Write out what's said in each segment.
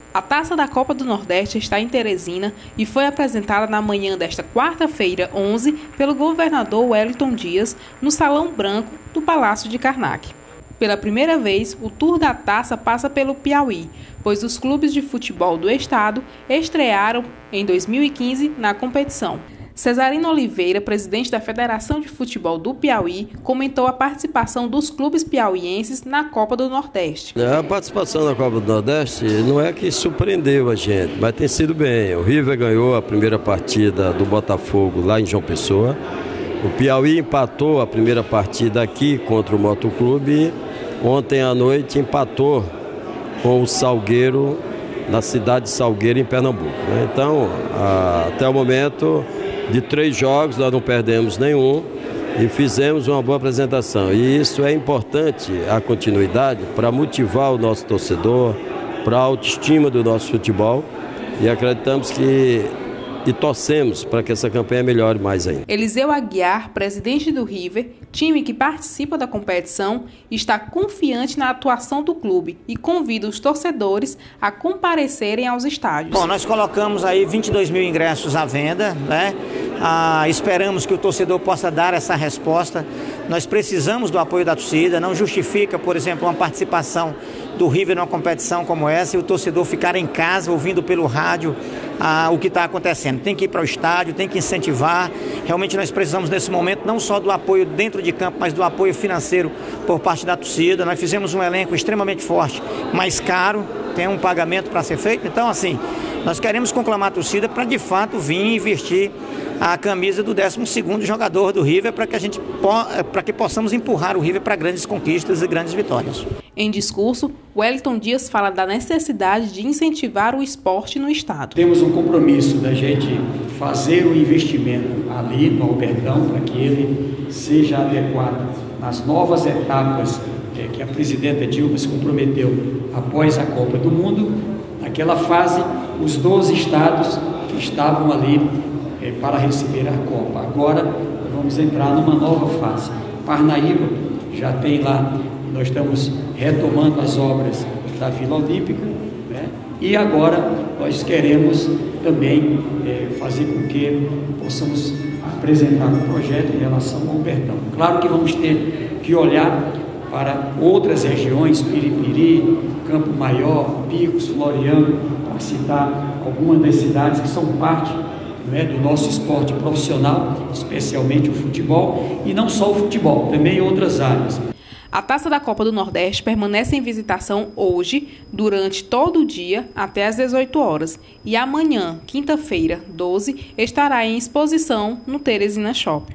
A Taça da Copa do Nordeste está em Teresina e foi apresentada na manhã desta quarta-feira, 11, pelo governador Wellington Dias, no Salão Branco do Palácio de Karnak. Pela primeira vez, o Tour da Taça passa pelo Piauí, pois os clubes de futebol do estado estrearam em 2015 na competição. Cesarino Oliveira, presidente da Federação de Futebol do Piauí, comentou a participação dos clubes piauienses na Copa do Nordeste. A participação na Copa do Nordeste não é que surpreendeu a gente, mas tem sido bem. O River ganhou a primeira partida do Botafogo lá em João Pessoa. O Piauí empatou a primeira partida aqui contra o Motoclube. Ontem à noite empatou com o Salgueiro, na cidade de Salgueiro, em Pernambuco. Então, até o momento, de 3 jogos, nós não perdemos nenhum e fizemos uma boa apresentação. E isso é importante, a continuidade, para motivar o nosso torcedor, para a autoestima do nosso futebol. E acreditamos e torcemos para que essa campanha melhore mais ainda. Eliseu Aguiar, presidente do River, time que participa da competição, está confiante na atuação do clube e convida os torcedores a comparecerem aos estádios. Bom, nós colocamos aí 22 mil ingressos à venda, né? Esperamos que o torcedor possa dar essa resposta. Nós precisamos do apoio da torcida, não justifica, por exemplo, uma participação do River numa competição como essa e o torcedor ficar em casa ouvindo pelo rádio o que está acontecendo. Tem que ir para o estádio, tem que incentivar. Realmente nós precisamos nesse momento não só do apoio dentro de campo, mas do apoio financeiro por parte da torcida. Nós fizemos um elenco extremamente forte, mas caro, tem um pagamento para ser feito. Então, assim, nós queremos conclamar a torcida para de fato vir e vestir a camisa do 12º jogador do River para que possamos empurrar o River para grandes conquistas e grandes vitórias. Em discurso, Wellington Dias fala da necessidade de incentivar o esporte no estado. Temos um compromisso da gente fazer o investimento ali no Albertão para que ele seja adequado nas novas etapas que a presidenta Dilma se comprometeu após a Copa do Mundo. Naquela fase, os 12 estados que estavam ali para receber a Copa. Agora vamos entrar numa nova fase. Parnaíba já tem lá, nós estamos retomando as obras da Vila Olímpica, né? E agora nós queremos também fazer com que possamos apresentar um projeto em relação ao Albertão. Claro que vamos ter que olhar para outras regiões, Piripiri, Campo Maior, Picos, Floriano, para citar algumas das cidades que são parte do nosso esporte profissional, especialmente o futebol, e não só o futebol, também outras áreas. A Taça da Copa do Nordeste permanece em visitação hoje, durante todo o dia, até às 18 horas. E amanhã, quinta-feira, 12, estará em exposição no Teresina Shopping.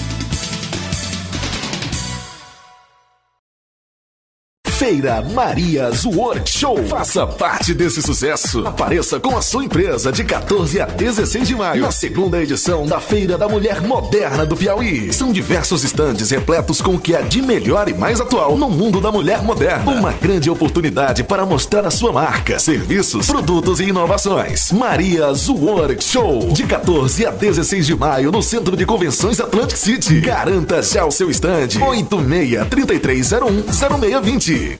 Feira Marias Workshop. Faça parte desse sucesso. Apareça com a sua empresa de 14 a 16 de maio, na segunda edição da Feira da Mulher Moderna do Piauí. São diversos estandes repletos com o que há de melhor e mais atual no mundo da mulher moderna. Uma grande oportunidade para mostrar a sua marca, serviços, produtos e inovações. Marias Workshop, de 14 a 16 de maio, no Centro de Convenções Atlantic City. Garanta já o seu estande. 86-3301-0620.